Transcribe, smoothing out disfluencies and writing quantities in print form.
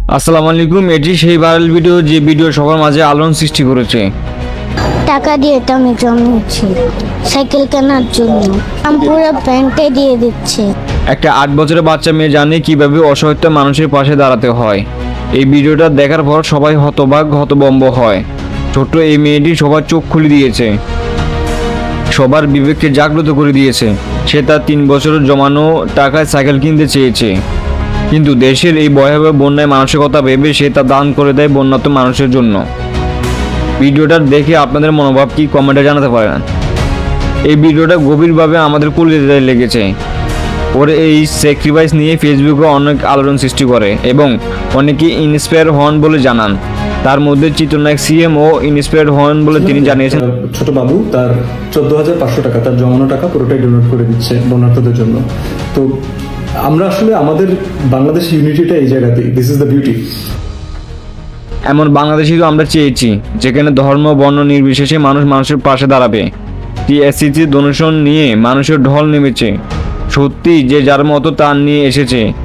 আসসালামু আলাইকুম। এটি সেই ভাইরাল ভিডিও যে ভিডিও সবার মাঝে আলোড়ন সৃষ্টি করেছে। টাকা দিয়ে তো আমি জমিয়েছি সাইকেল কেনার জন্য, আমি পুরো ব্যাংকে দিয়ে দিচ্ছি। একটা 8 বছরের বাচ্চা মেয়ে জানে কিভাবে অসহায় মানুষের পাশে দাঁড়াতে হয়। এই ভিডিওটা দেখার পর সবাই হতবাক হতবম্ব হয়। ছোট্ট এই মেয়েটি সবার চোখ খুলে দিয়েছে, সবার বিবেককে জাগ্রত করে দিয়েছে। সে তার 3 বছরের জমানো টাকায় সাইকেল কিনতে চেয়েছে, কিন্তু দেশের এই ভয়াবহ বন্যায় মানসিকতা ভেবে সে তা দান করে দেয় বন্যার্ত মানুষের জন্য। ভিডিওটা দেখে আপনাদের মনোভাব কি কমেন্টে জানাতে পারেন। এই ভিডিওটা গভীরভাবে আমাদের কলিজায় লেগেছে। ওর এই স্যাক্রিফাইস নিয়ে ফেসবুকে অনেক আলোড়ন সৃষ্টি করে এবং অনেকে ইন্সপায়ার হন বলে জানান। তার মধ্যে চিত্রনায়ক সিএম ও ইন্সপায়ার হন বলে তিনি জানিয়েছেন। ছোট বাবু তার 14,500 টাকা, তার জমানো টাকা পুরোটাই ডোনেট করে দিচ্ছে বন্যার্থদের জন্য। তো আমরা আসলে আমাদের বাংলাদেশ ইউনিটিটা এই জায়গাতেই, দিস ইজ দ্য বিউটি। এমন বাংলাদেশই তো আমরা চেয়েছি, যেখানে ধর্ম বর্ণ নির্বিশেষে মানুষ মানুষের পাশে দাঁড়াবে। টিএসসিসি ডোনেশন নিয়ে মানুষের ঢল নেমেছে। সত্যি যে যার মতো তার নিয়ে এসেছে।